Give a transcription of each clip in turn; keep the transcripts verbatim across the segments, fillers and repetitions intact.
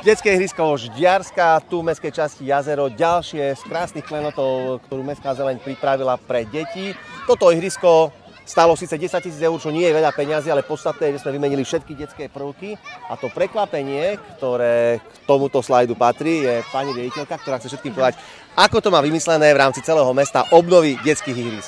Detské ihrisko Ždiarska, tu v mestskej časti Jazero, ďalšie z krásnych klenotov, ktorú mestská zeleň pripravila pre deti. Toto ihrisko stálo síce desaťtisíc eur, čo nie je veľa peňazí, ale podstatné je, že sme vymenili všetky detské prvky. A to prekvapenie, ktoré k tomuto slajdu patrí, je pani riaditeľka, ktorá chce všetkým povedať, ako to má vymyslené v rámci celého mesta obnovy detských ihrisk.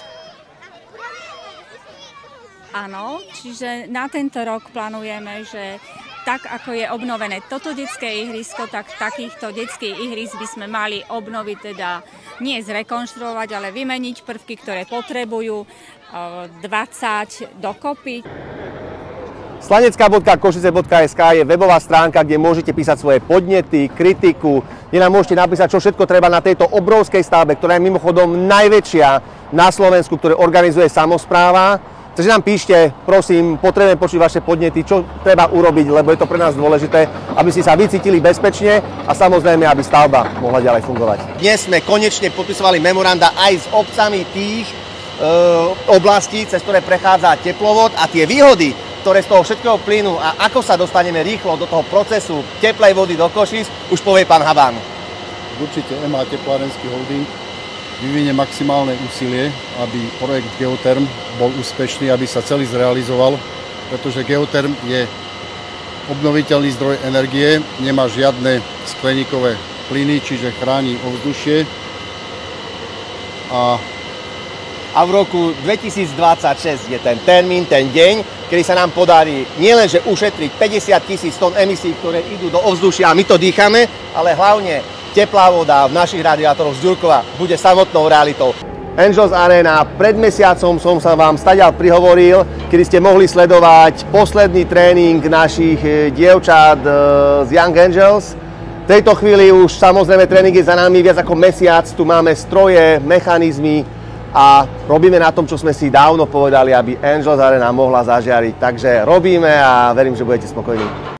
Áno, čiže na tento rok plánujeme, že tak ako je obnovené toto detské ihrisko, tak takýchto detských ihrisk by sme mali obnoviť, teda nie zrekonštruovať, ale vymeniť prvky, ktoré potrebujú, dvadsať dokopy. Slanecká bodka košice bodka es ká je webová stránka, kde môžete písať svoje podnety, kritiku, kde nám môžete napísať, čo všetko treba na tejto obrovskej stavbe, ktorá je mimochodom najväčšia na Slovensku, ktoré organizuje samospráva. Takže nám píšte, prosím, potrebujeme počuť vaše podnety, čo treba urobiť, lebo je to pre nás dôležité, aby ste sa vycítili bezpečne a samozrejme, aby stavba mohla ďalej fungovať. Dnes sme konečne podpisovali memoranda aj s obcami tých e, oblastí, cez ktoré prechádza teplovod a tie výhody, ktoré z toho všetkého plynú a ako sa dostaneme rýchlo do toho procesu teplej vody do Košíc, už povie pán Habán. Určite em á Teplárenský holding vyvinie maximálne úsilie, aby projekt Geotherm bol úspešný, aby sa celý zrealizoval, pretože Geotherm je obnoviteľný zdroj energie, nemá žiadne skleníkové plyny, čiže chráni ovzdušie. A, a v roku dvetisícdvadsaťšesť je ten termín, ten deň, kedy sa nám podarí nielenže ušetriť päťdesiat tisíc tón emisí, ktoré idú do ovzdušia a my to dýchame, ale hlavne teplá voda v našich radiátoroch z Ďurkova bude samotnou realitou. Angels Arena, pred mesiacom som sa vám stadiaľ prihovoril, kedy ste mohli sledovať posledný tréning našich dievčat z Young Angels. V tejto chvíli už samozrejme tréning je za nami viac ako mesiac, tu máme stroje, mechanizmy a robíme na tom, čo sme si dávno povedali, aby Angels Arena mohla zažiariť. Takže robíme a verím, že budete spokojní.